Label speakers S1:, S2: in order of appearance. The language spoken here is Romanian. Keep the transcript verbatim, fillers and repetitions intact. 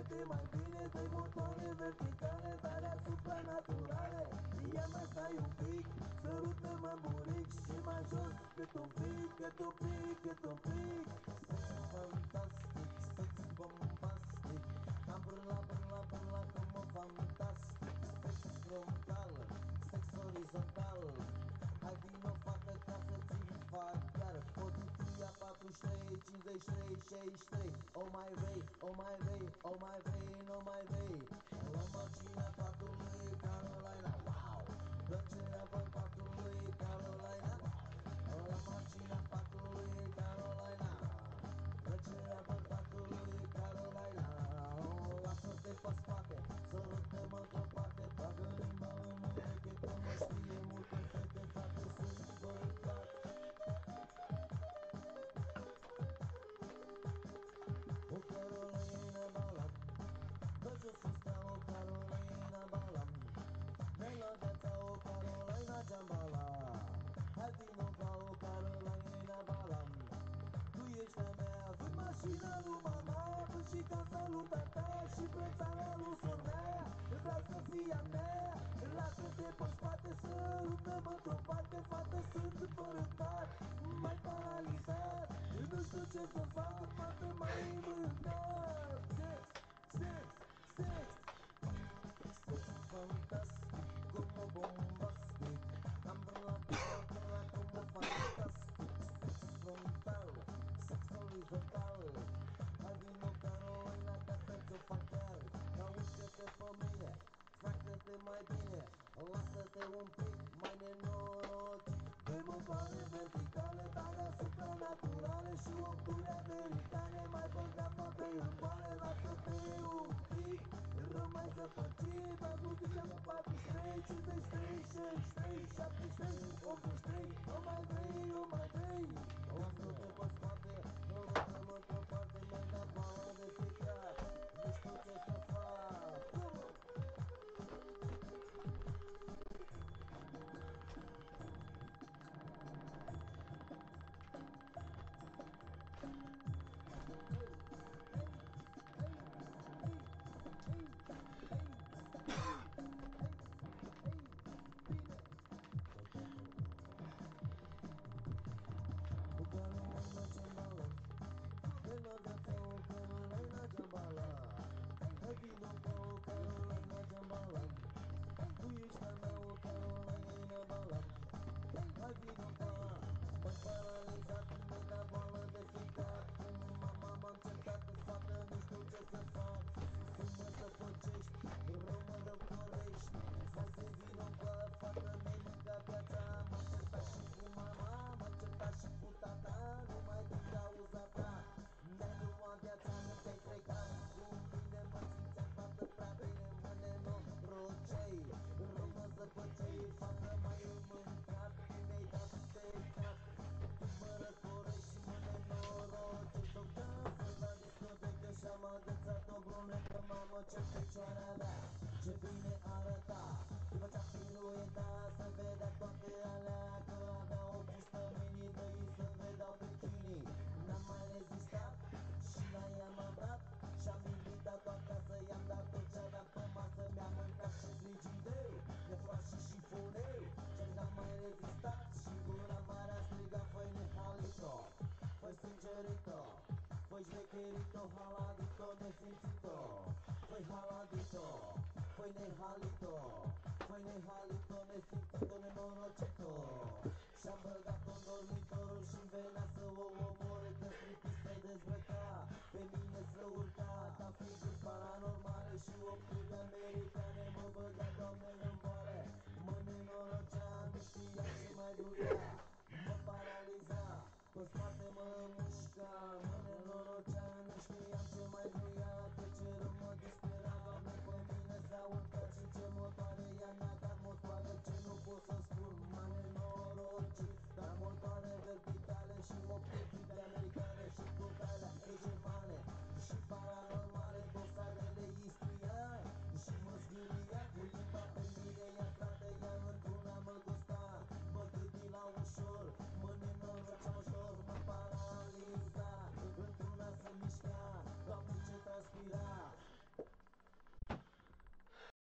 S1: Gândește mai bine, dă-i motoare verticale, dar asupra naturale. Ia mai stai un pic, sărută-mă în buric și mai jos cât un pic, cât un pic, cât un pic. Sex fantastic, sex bombastic, am brâla, brâla, brâla cum o fantastic. Sex frontal, sex orizontal, hai vino facă ca să ți-mi fac chiar. Poziția patruzeci și trei, cincizeci și trei, șaizeci și trei. O mai vrei, o mai vrei, o mai vrei, o mai vrei. La marginea patului Carolina, wow! Plăcerea bărbatului Carolina, la marginea patului Carolina, plăcerea bărbatului Carolina. Lasă-te pe spate, sărută-mă într-o parte, bagă limba în ureche că mă știe multe fete, frate, sunt bărbat. O Carolina balam, dă jos fusta, o Carolina balam, ne la viața o Carolina Jambala. Hai vino ca o Carolina balam, tu ești a mea, vând mașina lui mama, vând și casa lui tata și prețara lui sora. Vreau să fii a mea, lasă-te pe spate, sărută-mă într-o parte, fată, sunt împărătat, mai paralizat, nu știu ce să fac, fată, mai mâncat. Sex, sex, sex, sex fantastic, cum o bombastic, am brâla, brâla, brâla, cum o fantastic. Sex frontal, sex orizontal, hai vino Carolina ca să-ți o fac chiar. Auzi-te pe mine, facă-te mai bine, lasă-te un pic mai nenorocit. De motoare verticale, dar asupra naturale și opturi americane, mai băga toate în boale. Lasă-te un pic, rămai zăpăcit, aduc-te patruzeci și trei, cincizeci și trei, șaizeci și trei, șaptezeci și trei, optzeci și trei, o mai vrei, o mai vrei. Lasă-te pe spate, rotăm într-o parte, mai da bală de ficat, nu știu ce să fac. O Carolina Jambala, ne la viața o Carolina Jambala. Hai vino ca o Carolina Jambala, tu ești a mea o Carolina Bala. Hai vino ca, mă paralizat, mi-ai dat boală de ficat. Cum mama m-a încercat cu fată, nu știu ce să fac. Cum mă zăpăcești, rău mă răcorești. Hai să vino ca fată, mi-ai mâncat viața. M-am certat și cu mama, m-am certat și cu tata, numai din cauza ta. Mi-ai luat viața, nu te-ai trecat cu mine, mă simțeam fată prea bine, mă nenoroceai. Rău mă zăpăceai, fată mai îmi mâncat, mi-ai dat de cap. Tu mă răcorești și mă nenorocești. O casă la discotecă și-am agățat o brunetă, mamă ce picioare avea, ce bine arăta. După ce-a pirueta să vedea toate alea, că avea o fustă mini, dă-i să vedeau bikini. N-am mai rezistat și la ea m-am dat și-am invitat-o acasă, i-am dat tot ce aveam pe masă. Mi-am mâncat și frigideu, de frat și șifoneu, ce n-am mai rezistat și gura mare a strigat: făi nehalito, făi sângerito, făi șmecherito, haladito, nesimțito. Făi haladito, făi nehalito, făi nehalito, nesimțito, nenorocito. Și-am băgat-o în dormitorul și-mi venea să o omore, că striptease se dezbrăca, pe mine să urca, ca figuri paranormale și opturi americane. Mă băga, Doamne, în boale, mă nenorocea, nu știa ce mai vrea, mă paraliza, pe spate mă mușca, mă nenorocea, nu știam ce mai vrea.